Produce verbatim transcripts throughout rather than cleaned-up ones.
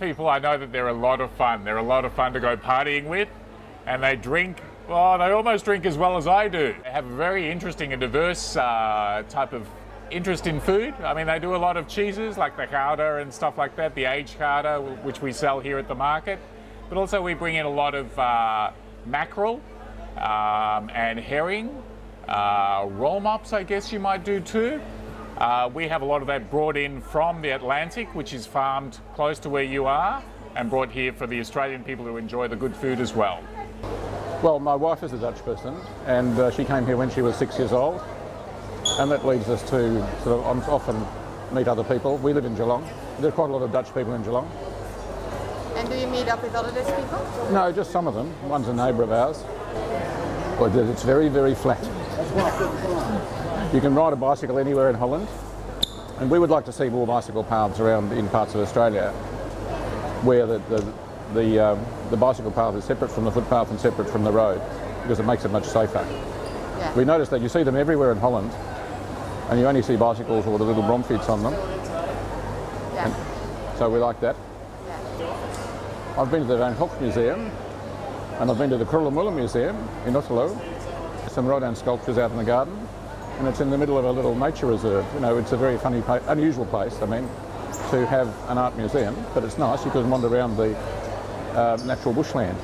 people, I know that they're a lot of fun. They're a lot of fun to go partying with, and they drink, well, they almost drink as well as I do. They have a very interesting and diverse uh, type of interest in food. I mean, they do a lot of cheeses like the Gouda and stuff like that, the aged Gouda, which we sell here at the market. But also we bring in a lot of uh, mackerel um, and herring, uh, roll mops, I guess you might do too. Uh, we have a lot of that brought in from the Atlantic, which is farmed close to where you are, and brought here for the Australian people who enjoy the good food as well. Well, my wife is a Dutch person, and uh, she came here when she was six years old, and that leads us to sort of um, often meet other people. We live in Geelong. There are quite a lot of Dutch people in Geelong. And do you meet up with other Dutch people? No, just some of them. One's a neighbour of ours. But it's very, very flat. You can ride a bicycle anywhere in Holland, and we would like to see more bicycle paths around in parts of Australia where the, the, the, um, the bicycle path is separate from the footpath and separate from the road, because it makes it much safer. Yeah. We noticed that you see them everywhere in Holland, and you only see bicycles or the little bromfiets on them. Yeah. And so we like that. Yeah. I've been to the Van Gogh Museum, and I've been to the Krullenmullen Museum in Otterlo. Some Rodin sculptures out in the garden, and it's in the middle of a little nature reserve. You know, it's a very funny, unusual place, I mean, to have an art museum, but it's nice. You can wander around the uh, natural bushland.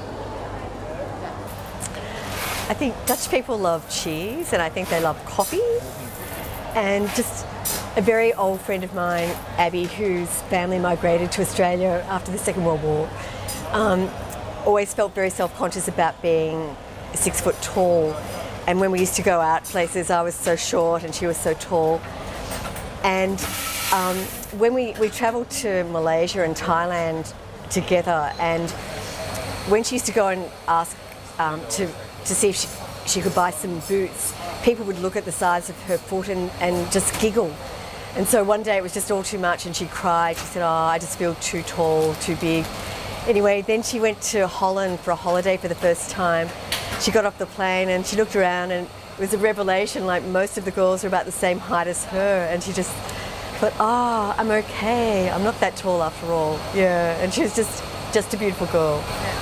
I think Dutch people love cheese, and I think they love coffee. And just a very old friend of mine, Abby, whose family migrated to Australia after the Second World War, um, always felt very self-conscious about being six foot tall. And when we used to go out places, I was so short and she was so tall. And um, when we, we travelled to Malaysia and Thailand together, and when she used to go and ask um, to, to see if she, she could buy some boots, people would look at the size of her foot and, and just giggle. And so one day it was just all too much and she cried. She said, oh, I just feel too tall, too big. Anyway, then she went to Holland for a holiday for the first time. She got off the plane and she looked around, and it was a revelation, like most of the girls were about the same height as her, and she just thought, oh, I'm okay, I'm not that tall after all. Yeah, and she was just, just a beautiful girl. Yeah.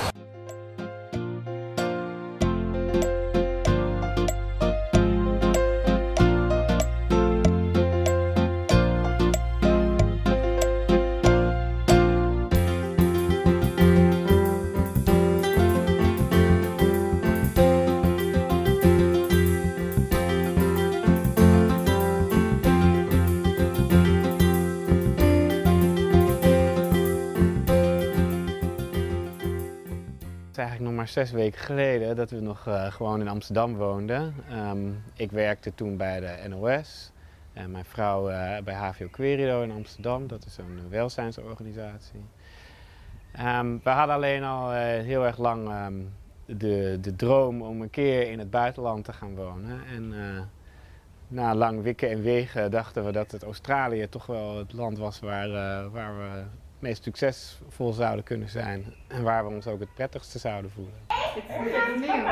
Eigenlijk nog maar zes weken geleden dat we nog uh, gewoon in Amsterdam woonden. Um, ik werkte toen bij de N O S en mijn vrouw uh, bij H V O Querido in Amsterdam. Dat is een welzijnsorganisatie. Um, we hadden alleen al uh, heel erg lang um, de, de droom om een keer in het buitenland te gaan wonen. En uh, na lang wikken en wegen dachten we dat het Australië toch wel het land was waar, uh, waar we het meest succesvol zouden kunnen zijn en waar we ons ook het prettigste zouden voelen. Ik voel het nieuw.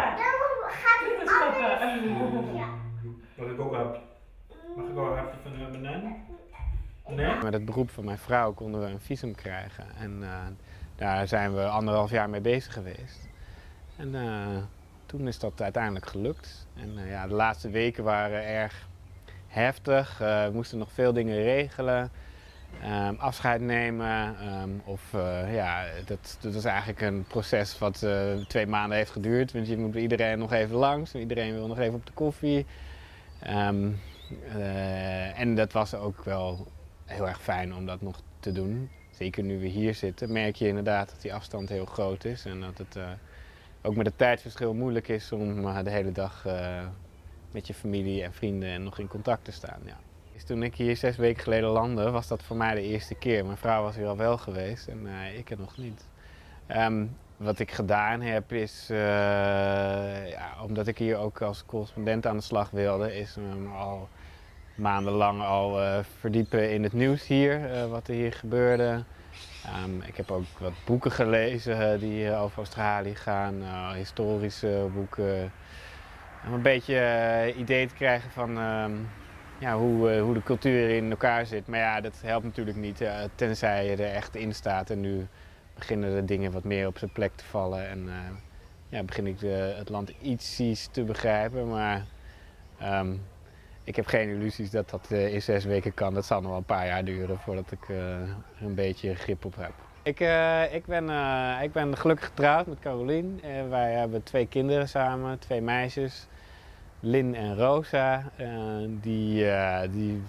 Wat ik ook heb. Mag ik ook een hapje van de banaan? Nee? Met het beroep van mijn vrouw konden we een visum krijgen en uh, daar zijn we anderhalf jaar mee bezig geweest. En uh, toen is dat uiteindelijk gelukt. En uh, ja, de laatste weken waren erg heftig. Uh, we moesten nog veel dingen regelen. Um, afscheid nemen um, of uh, ja, dat, dat is eigenlijk een proces wat uh, twee maanden heeft geduurd, want je moet bij iedereen nog even langs, iedereen wil nog even op de koffie. Um, uh, en dat was ook wel heel erg fijn om dat nog te doen. Zeker nu we hier zitten merk je inderdaad dat die afstand heel groot is en dat het uh, ook met het tijdverschil moeilijk is om uh, de hele dag uh, met je familie en vrienden en nog in contact te staan. Ja. Toen ik hier zes weken geleden landde, was dat voor mij de eerste keer. Mijn vrouw was hier al wel geweest en uh, ik er nog niet. Um, wat ik gedaan heb is, uh, ja, omdat ik hier ook als correspondent aan de slag wilde, is um, al maandenlang al uh, verdiepen in het nieuws hier, uh, wat er hier gebeurde. Um, ik heb ook wat boeken gelezen uh, die uh, over Australië gaan, uh, historische boeken. Om een beetje uh, idee te krijgen van um, ja, hoe, uh, hoe de cultuur in elkaar zit. Maar ja, dat helpt natuurlijk niet, uh, tenzij je er echt in staat en nu beginnen de dingen wat meer op zijn plek te vallen en uh, ja, begin ik de, het land ietsjes te begrijpen. Maar um, ik heb geen illusies dat dat uh, in zes weken kan. Dat zal nog wel een paar jaar duren voordat ik uh, er een beetje grip op heb. Ik, uh, ik, ben, uh, ik ben gelukkig getrouwd met Carolien. Uh, wij hebben twee kinderen samen, twee meisjes. Lynn en Rosa. Uh, die, uh, die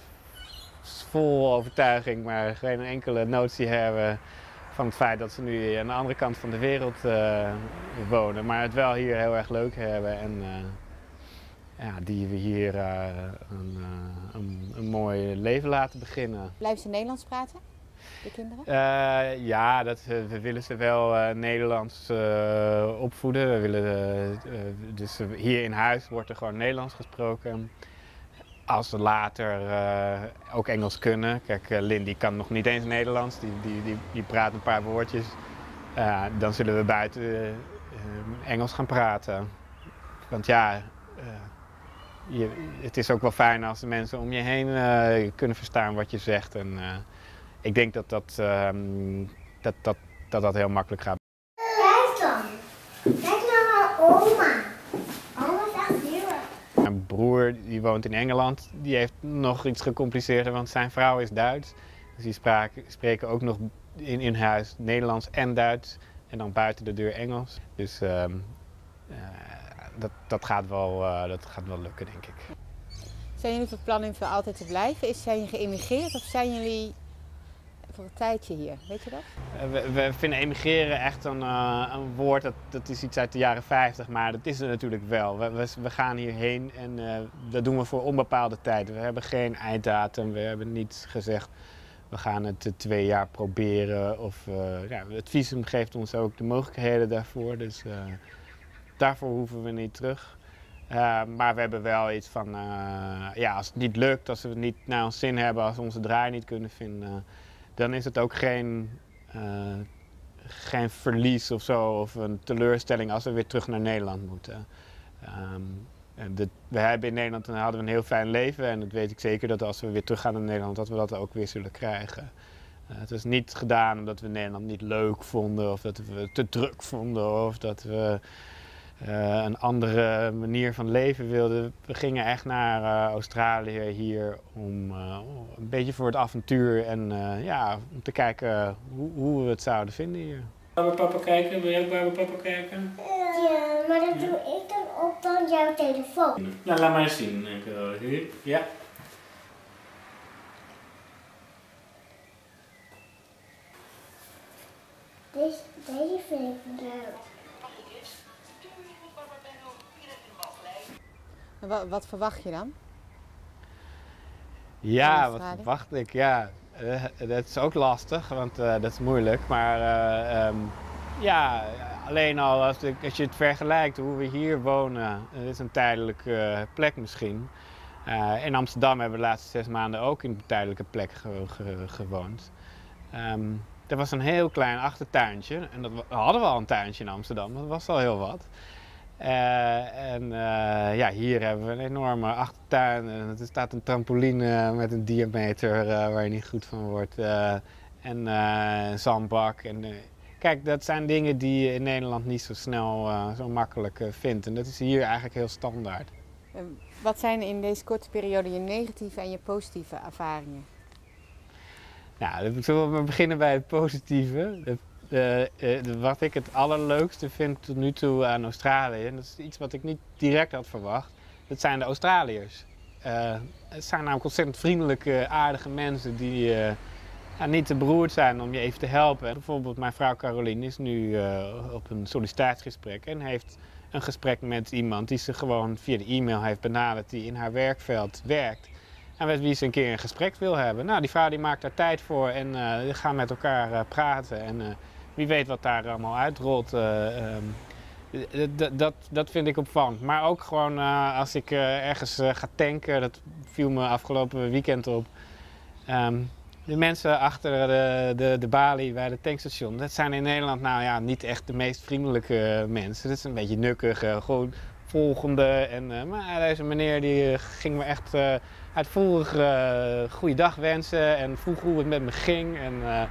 vol overtuiging, maar geen enkele notie hebben van het feit dat ze nu aan de andere kant van de wereld uh, wonen. Maar het wel hier heel erg leuk hebben. En, uh, ja, die we hier uh, een, uh, een, een mooi leven laten beginnen. Blijven ze Nederlands praten, de kinderen? Uh, ja, dat, uh, we willen ze wel uh, Nederlands uh, opvoeden. We willen, uh, uh, dus hier in huis wordt er gewoon Nederlands gesproken. Als ze later uh, ook Engels kunnen. Kijk, uh, Lynn die kan nog niet eens Nederlands, die, die, die, die praat een paar woordjes. Uh, dan zullen we buiten uh, uh, Engels gaan praten. Want ja, uh, je, het is ook wel fijn als de mensen om je heen uh, kunnen verstaan wat je zegt. En, uh, ik denk dat dat, uh, dat, dat, dat dat heel makkelijk gaat. Kijk dan. Kijk naar mijn oma. Oma is echt heel erg. Mijn broer die woont in Engeland, die heeft nog iets gecompliceerder, want zijn vrouw is Duits. Dus die spraken, spreken ook nog in, in huis Nederlands en Duits en dan buiten de deur Engels. Dus uh, uh, dat, dat, gaat wel, uh, dat gaat wel lukken, denk ik. Zijn jullie van plan om voor altijd te blijven? Is, zijn jullie geëmigreerd of zijn jullie voor een tijdje hier? Weet je dat? Uh, we, we vinden emigreren echt een, uh, een woord, dat, dat is iets uit de jaren vijftig, maar dat is er natuurlijk wel. We, we, we gaan hierheen en uh, dat doen we voor onbepaalde tijd. We hebben geen einddatum, we hebben niet gezegd we gaan het uh, twee jaar proberen. Of, uh, ja, het visum geeft ons ook de mogelijkheden daarvoor, dus uh, daarvoor hoeven we niet terug. Uh, maar we hebben wel iets van, uh, ja, als het niet lukt, als we het niet naar ons zin hebben, als we onze draai niet kunnen vinden, dan is het ook geen, uh, geen verlies of zo, of een teleurstelling als we weer terug naar Nederland moeten. Um, de, we hebben in Nederland en hadden we een heel fijn leven en dat weet ik zeker dat als we weer terug gaan naar Nederland, dat we dat ook weer zullen krijgen. Uh, het is niet gedaan omdat we Nederland niet leuk vonden, of dat we het te druk vonden, of dat we Uh, een andere manier van leven wilden. We gingen echt naar uh, Australië hier om uh, een beetje voor het avontuur en uh, ja, om te kijken hoe, hoe we het zouden vinden hier. Bij papa kijken? Wil jij ook bij papa kijken? Ja, maar dat doe ik dan op dan jouw telefoon. Nou, laat maar eens zien. Ja. Deze, deze vind ik leuk. Wat, wat verwacht je dan? Ja, wat verwacht ik? Ja, uh, dat is ook lastig, want uh, dat is moeilijk. Maar uh, um, ja, alleen al als, ik, als je het vergelijkt hoe we hier wonen, het is een tijdelijke uh, plek misschien. Uh, in Amsterdam hebben we de laatste zes maanden ook in een tijdelijke plek ge ge gewoond. Um, er was een heel klein achtertuintje en dat hadden we al een tuintje in Amsterdam, dat was al heel wat. Uh, en uh, ja, hier hebben we een enorme achtertuin en er staat een trampoline met een diameter uh, waar je niet goed van wordt. Uh, en uh, een zandbak. En, uh, kijk, dat zijn dingen die je in Nederland niet zo snel, uh, zo makkelijk uh, vindt. En dat is hier eigenlijk heel standaard. Uh, wat zijn in deze korte periode je negatieve en je positieve ervaringen? Nou, dan zullen we beginnen bij het positieve. Het, Uh, uh, wat ik het allerleukste vind tot nu toe aan Australië, en dat is iets wat ik niet direct had verwacht, dat zijn de Australiërs. Uh, het zijn namelijk ontzettend vriendelijke, aardige mensen die uh, ja, niet te beroerd zijn om je even te helpen. Bijvoorbeeld mijn vrouw Carolien is nu uh, op een sollicitatiegesprek en heeft een gesprek met iemand die ze gewoon via de e-mail heeft benaderd die in haar werkveld werkt. En met wie ze een keer een gesprek wil hebben. Nou, die vrouw die maakt daar tijd voor en uh, die gaan met elkaar uh, praten. En uh, wie weet wat daar allemaal uitrolt. Uh, um, dat, dat vind ik opvallend. Maar ook gewoon uh, als ik uh, ergens uh, ga tanken, dat viel me afgelopen weekend op. Um, de mensen achter de, de, de balie bij het tankstation, dat zijn in Nederland nou ja, niet echt de meest vriendelijke mensen. Dat is een beetje nukkig, uh, gewoon volgende. En, uh, maar deze meneer die uh, ging me echt uh, uitvoerig uh, goeiedag wensen en vroeg hoe het met me ging. En, uh,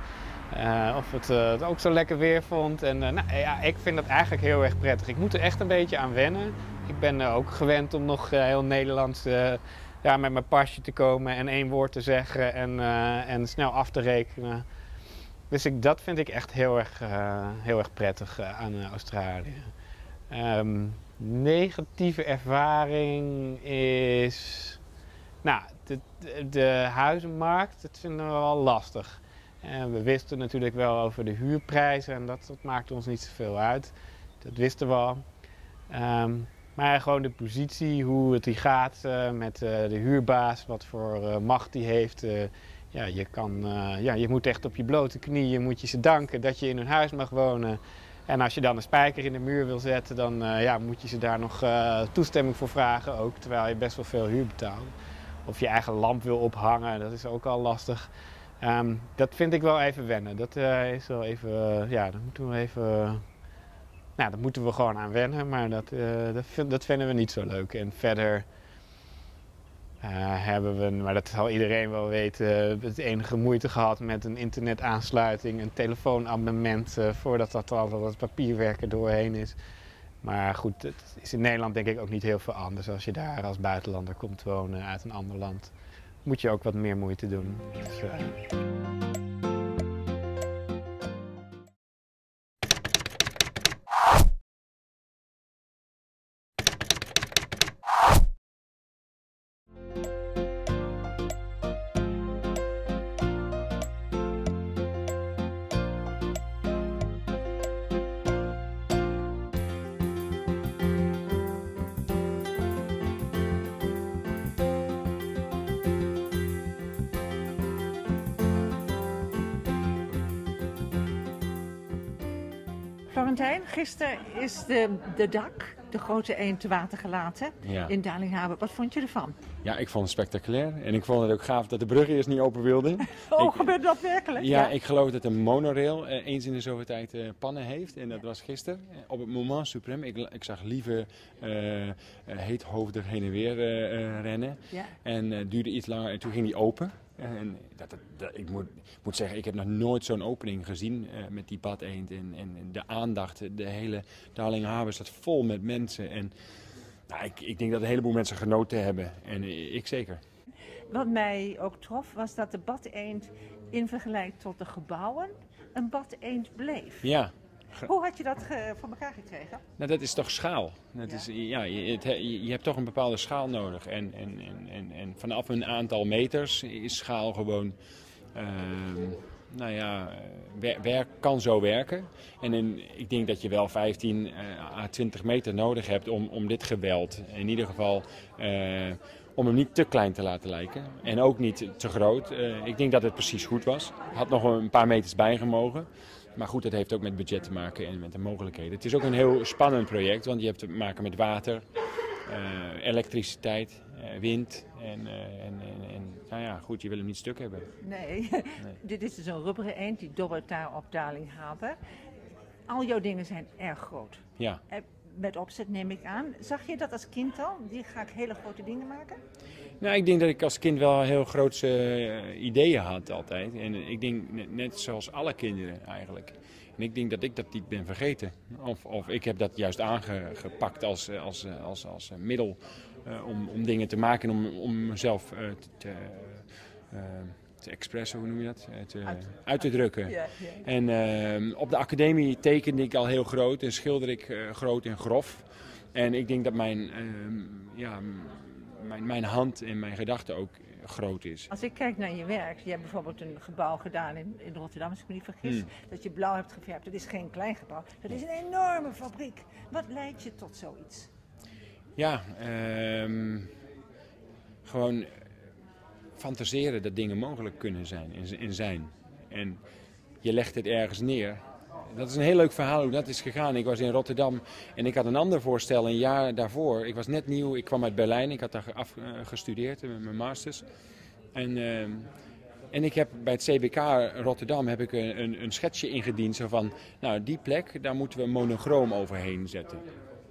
Uh, of het, uh, het ook zo lekker weer vond. En uh, nou, ja, ik vind dat eigenlijk heel erg prettig. Ik moet er echt een beetje aan wennen. Ik ben uh, ook gewend om nog uh, heel Nederlands uh, ja, met mijn pasje te komen en één woord te zeggen en, uh, en snel af te rekenen. Dus ik, dat vind ik echt heel erg, uh, heel erg prettig uh, aan uh, Australië. Um, negatieve ervaring is... Nou, de, de, de huizenmarkt, dat vinden we wel lastig. En we wisten natuurlijk wel over de huurprijzen en dat, dat maakte ons niet zoveel uit. Dat wisten we al. Um, maar gewoon de positie, hoe het die gaat uh, met uh, de huurbaas, wat voor uh, macht die heeft. Uh, ja, je, kan, uh, ja, je moet echt op je blote knieën moet je ze danken dat je in hun huis mag wonen. En als je dan een spijker in de muur wil zetten, dan uh, ja, moet je ze daar nog uh, toestemming voor vragen ook, terwijl je best wel veel huur betaalt. Of je eigen lamp wil ophangen, dat is ook al lastig. Um, dat vind ik wel even wennen. Dat uh, is wel even, uh, ja, dat moeten we even, uh, nou, daar moeten we gewoon aan wennen, maar dat, uh, dat, vind, dat vinden we niet zo leuk. En verder uh, hebben we, maar dat zal iedereen wel weten, het enige moeite gehad met een internetaansluiting, een telefoonabonnement, uh, voordat dat al dat papierwerk er doorheen is. Maar goed, het is in Nederland denk ik ook niet heel veel anders. Als je daar als buitenlander komt wonen uit een ander land, moet je ook wat meer moeite doen. Dus, uh... Florentijn, gisteren is de, de dak, de grote eend, te water gelaten ja. in Dalinghaven. Wat vond je ervan? Ja, ik vond het spectaculair. En ik vond het ook gaaf dat de brug eerst niet open wilde. Oh, ik, gebeurt dat werkelijk? Ja, ja, ik geloof dat een monorail uh, eens in de zoveel tijd uh, pannen heeft. En dat was gisteren. Op het moment suprême. Ik, ik zag Lieve uh, uh, heethoofdig heen en weer uh, uh, rennen. Ja. En het uh, duurde iets langer en toen ging die open. En dat, dat, dat, ik moet, moet zeggen, ik heb nog nooit zo'n opening gezien uh, met die badeend en, en de aandacht. De hele Dalinghaven staat vol met mensen. En nou, ik, ik denk dat een heleboel mensen genoten hebben. En uh, ik zeker. Wat mij ook trof was dat de badeend in vergelijking tot de gebouwen een badeend bleef. Ja. Hoe had je dat ge, voor elkaar gekregen? Nou, dat is toch schaal. Dat ja. Is, ja, je, het, je, je hebt toch een bepaalde schaal nodig. En, en, en, en, en vanaf een aantal meters is schaal gewoon... Uh, nou ja, werk, werk kan zo werken. En in, ik denk dat je wel vijftien à twintig meter nodig hebt om, om dit geweld, in ieder geval... Uh, om hem niet te klein te laten lijken. En ook niet te groot. Uh, ik denk dat het precies goed was. Had nog een paar meters bijgemogen. Maar goed, dat heeft ook met budget te maken en met de mogelijkheden. Het is ook een heel spannend project, want je hebt te maken met water, uh, elektriciteit, uh, wind. En, uh, en, en, en nou ja, goed, je wil hem niet stuk hebben. Nee, nee. Dit is dus een rubberen eend, die dobbert daar op Dalinghaven. Al jouw dingen zijn erg groot. Ja. Met opzet neem ik aan. Zag je dat als kind al? Die ga ik hele grote dingen maken? Nou, ik denk dat ik als kind wel heel grootse uh, ideeën had altijd. En ik denk net, net zoals alle kinderen eigenlijk. En ik denk dat ik dat niet ben vergeten. Of, of ik heb dat juist aangepakt als, als, als, als middel uh, om, om dingen te maken en om, om mezelf uh, te... Uh, te expressen, hoe noem je dat? Te, uit, uit te drukken. Ja, ja. En uh, op de academie tekende ik al heel groot en schilder ik uh, groot en grof. En ik denk dat mijn, uh, ja, mijn, mijn hand en mijn gedachte ook groot is. Als ik kijk naar je werk, je hebt bijvoorbeeld een gebouw gedaan in, in Rotterdam, als ik me niet vergis, hmm. dat je blauw hebt geverfd. Dat is geen klein gebouw, dat is een enorme fabriek. Wat leidt je tot zoiets? Ja, uh, gewoon... fantaseren dat dingen mogelijk kunnen zijn en zijn. En je legt het ergens neer. Dat is een heel leuk verhaal hoe dat is gegaan. Ik was in Rotterdam en ik had een ander voorstel een jaar daarvoor. Ik was net nieuw, ik kwam uit Berlijn, ik had daar afgestudeerd met mijn masters. En, uh, en ik heb bij het C B K Rotterdam heb ik een, een, een schetsje ingediend. Zo van, nou die plek, daar moeten we een monochroom overheen zetten.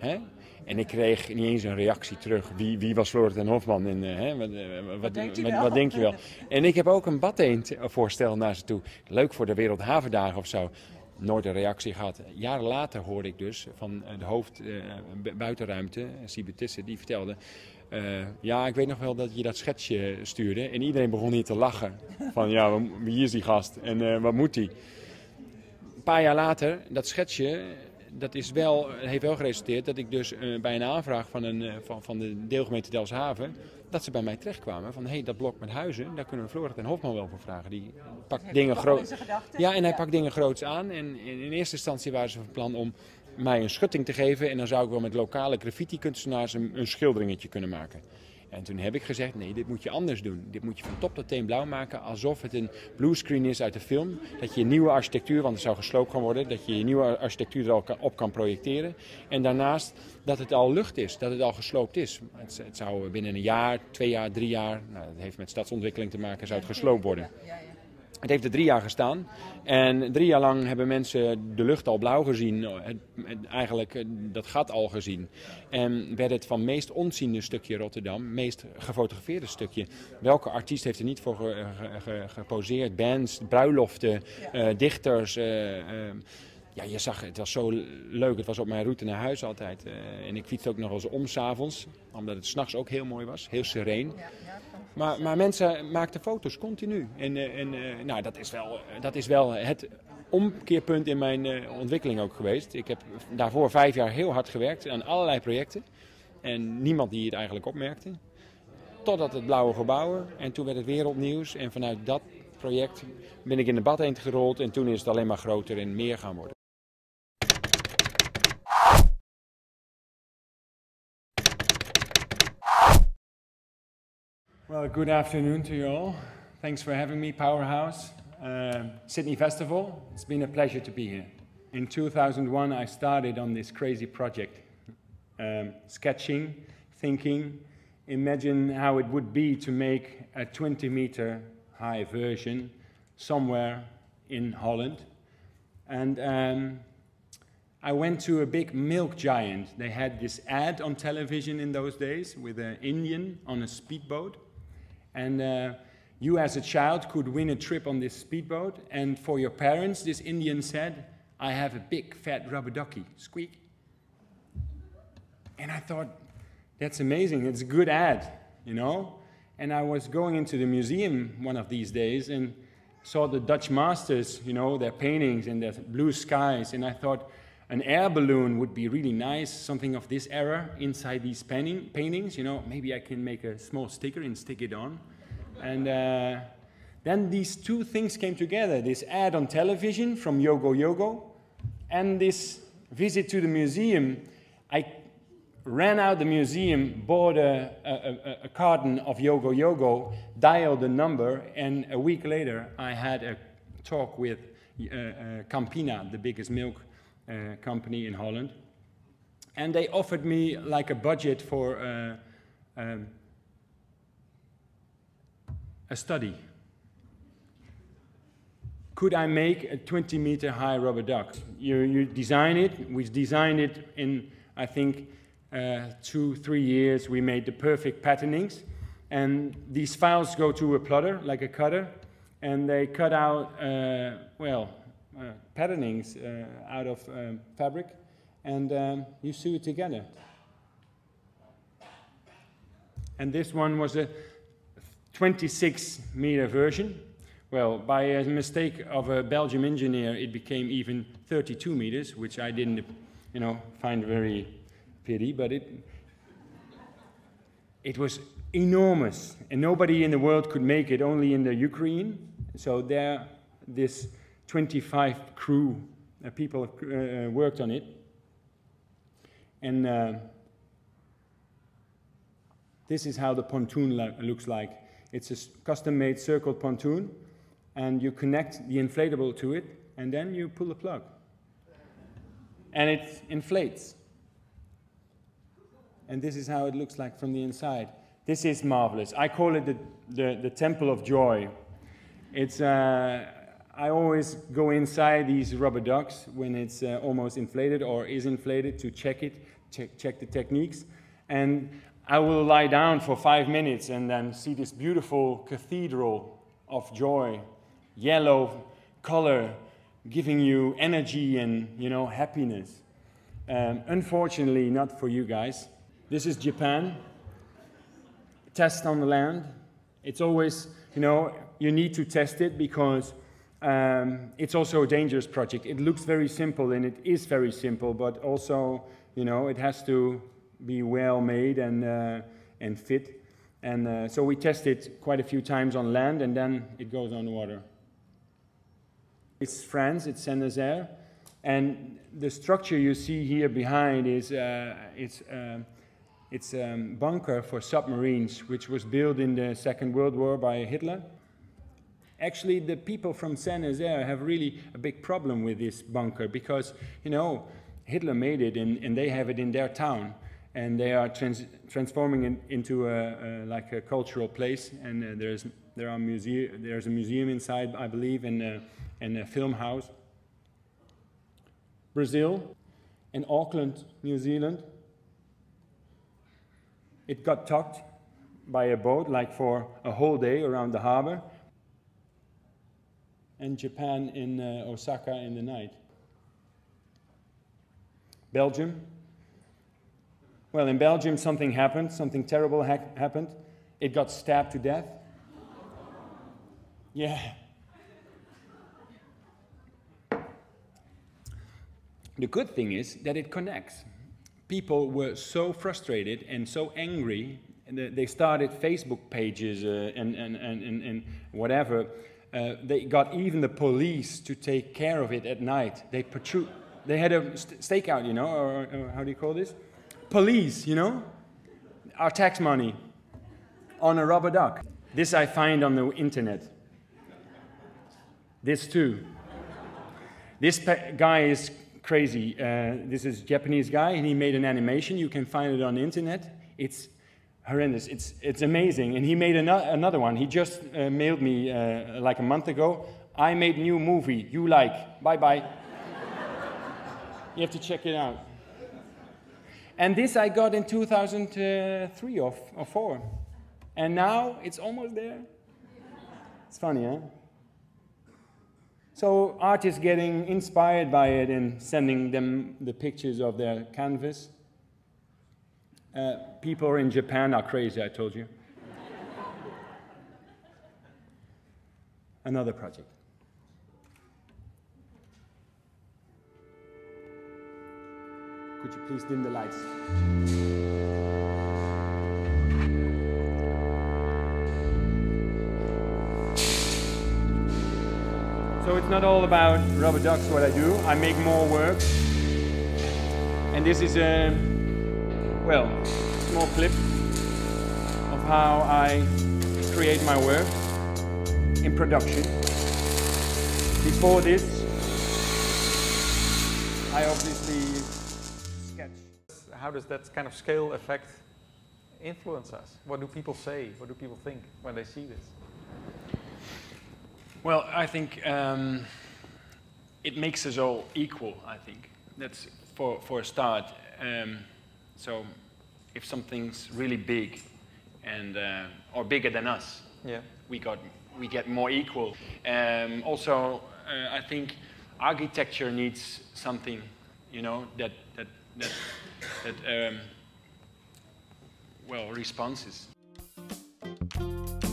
Hè? En ik kreeg niet eens een reactie terug. Wie, wie was Floris Hofman? En, uh, hè, wat, uh, wat, wat, denk wat, wat denk je wel? En ik heb ook een badeend voorstel naar ze toe. Leuk voor de Wereldhavendagen of zo. Nooit een reactie gehad. Jaren later hoorde ik dus van de hoofd uh, buitenruimte, Siebe Tissen, die vertelde... Uh, ja, ik weet nog wel dat je dat schetsje stuurde. En iedereen begon hier te lachen. Van ja, wie is die gast? En uh, wat moet die? Een paar jaar later, dat schetsje... Dat is wel, heeft wel geresulteerd dat ik dus uh, bij een aanvraag van, een, uh, van, van de deelgemeente Delfshaven, dat ze bij mij terechtkwamen van hé, hey, dat blok met huizen, daar kunnen we Floris en Hofman wel voor vragen. Die pakt dingen groot. Ja, en hij ja. pakt dingen groots aan. En in, in eerste instantie waren ze van plan om mij een schutting te geven en dan zou ik wel met lokale graffiti-kunstenaars een, een schilderingetje kunnen maken. En toen heb ik gezegd, nee, dit moet je anders doen. Dit moet je van top tot teen blauw maken, alsof het een bluescreen is uit de film. Dat je je nieuwe architectuur, want het zou gesloopt gaan worden, dat je je nieuwe architectuur er al kan, op kan projecteren. En daarnaast dat het al lucht is, dat het al gesloopt is. Het, het zou binnen een jaar, twee jaar, drie jaar, nou, dat heeft met stadsontwikkeling te maken, zou het gesloopt worden. Het heeft er drie jaar gestaan en drie jaar lang hebben mensen de lucht al blauw gezien, het, het, eigenlijk dat gat al gezien. En werd het van meest onziende stukje Rotterdam, meest gefotografeerde stukje. Welke artiest heeft er niet voor ge, ge, ge, geposeerd? Bands, bruiloften, uh, dichters. Uh, uh, ja, je zag, het was zo leuk, het was op mijn route naar huis altijd. Uh, en ik fietste ook nog wel eens om 's avonds, omdat het 's nachts ook heel mooi was, heel sereen. Maar, maar mensen maakten foto's continu. En, en uh, nou, dat, is wel, dat is wel het omkeerpunt in mijn uh, ontwikkeling ook geweest. Ik heb daarvoor vijf jaar heel hard gewerkt aan allerlei projecten. En niemand die het eigenlijk opmerkte. Totdat het Blauwe Gebouwen. En toen werd het wereldnieuws. En vanuit dat project ben ik in de bad heen gerold. En toen is het alleen maar groter en meer gaan worden. Well, good afternoon to you all. Thanks for having me, Powerhouse. Uh, Sydney Festival, it's been a pleasure to be here. In two thousand one, I started on this crazy project. Um, sketching, thinking, imagine how it would be to make a twenty meter high version somewhere in Holland. And um, I went to a big milk giant. They had this ad on television in those days with an Indian on a speedboat. And uh, you as a child could win a trip on this speedboat. And for your parents, this Indian said, I have a big fat rubber ducky, squeak. And I thought, that's amazing, it's a good ad, you know? And I was going into the museum one of these days and saw the Dutch masters, you know, their paintings and their blue skies. And I thought an air balloon would be really nice, something of this era inside these painting, paintings, you know, maybe I can make a small sticker and stick it on. And uh, then these two things came together, this ad on television from Yogo Yogo and this visit to the museum. I ran out the museum, bought a, a, a carton of Yogo Yogo, dialed the number, and a week later I had a talk with uh, uh, Campina, the biggest milk Uh, company in Holland, and they offered me like a budget for uh, um, a study. Could I make a twenty meter high rubber duck? You, you design it, we designed it in, I think, uh, two, three years. We made the perfect patternings, and these files go to a plotter, like a cutter, and they cut out, uh, well, Uh, patternings uh, out of um, fabric, and um, you sew it together. And this one was a twenty-six meter version. Well, by a mistake of a Belgian engineer, it became even thirty-two meters, which I didn't, you know, find very pity, but it, it was enormous, and nobody in the world could make it, only in the Ukraine. So there, this twenty-five crew, uh, people uh, worked on it. And uh, this is how the pontoon lo looks like. It's a custom-made circled pontoon, and you connect the inflatable to it, and then you pull the plug. And it inflates. And this is how it looks like from the inside. This is marvelous. I call it the, the, the Temple of Joy. It's, uh, I always go inside these rubber ducks when it's uh, almost inflated or is inflated to check it, check, check the techniques. And I will lie down for five minutes and then see this beautiful cathedral of joy, yellow color, giving you energy and, you know, happiness. Um, unfortunately, not for you guys. This is Japan. Test on the land. It's always, you know, you need to test it because um, it's also a dangerous project. It looks very simple and it is very simple, but also, you know, it has to be well made and, uh, and fit. And uh, so we test it quite a few times on land and then it goes on water. It's France, it's Saint-Nazaire, and the structure you see here behind is uh, it's uh, it's a um, bunker for submarines, which was built in the Second World War by Hitler. Actually, the people from Saint-Nazaire have really a big problem with this bunker because, you know, Hitler made it and, and they have it in their town, and they are trans transforming it into a, a like a cultural place. And uh, there's there are muse there's a museum inside, I believe, and. Uh, and a film house. Brazil and Auckland, New Zealand. It got tucked by a boat like for a whole day around the harbor. And Japan in uh, Osaka in the night. Belgium. Well, in Belgium something happened, something terrible ha happened. It got stabbed to death. Yeah. The good thing is that it connects. People were so frustrated and so angry, and they started Facebook pages uh, and, and, and, and, and whatever. Uh, they got even the police to take care of it at night. They patrol. They had a st stakeout, you know, or, or how do you call this? Police, you know? Our tax money on a rubber duck. This I find on the internet. This too. This guy is crazy. Uh, this is a Japanese guy, and he made an animation. You can find it on the internet. It's horrendous. It's, it's amazing. And he made an another one. He just uh, mailed me uh, like a month ago. I made new movie. You like. Bye-bye. You have to check it out. And this I got in two thousand three or, or four. And now it's almost there. It's funny, huh? So artists getting inspired by it and sending them the pictures of their canvas. Uh, people in Japan are crazy, I told you. Another project. Could you please dim the lights? So it's not all about rubber ducks, what I do. I make more work. And this is a, well, small clip of how I create my work in production. Before this, I obviously sketch. How does that kind of scale effect influence us? What do people say? What do people think when they see this? Well, I think um, it makes us all equal, I think. That's for, for a start. Um, so if something's really big and uh, or bigger than us, yeah. we, got, we get more equal. Um, also, uh, I think architecture needs something, you know, that, that, that, that um, well, responses.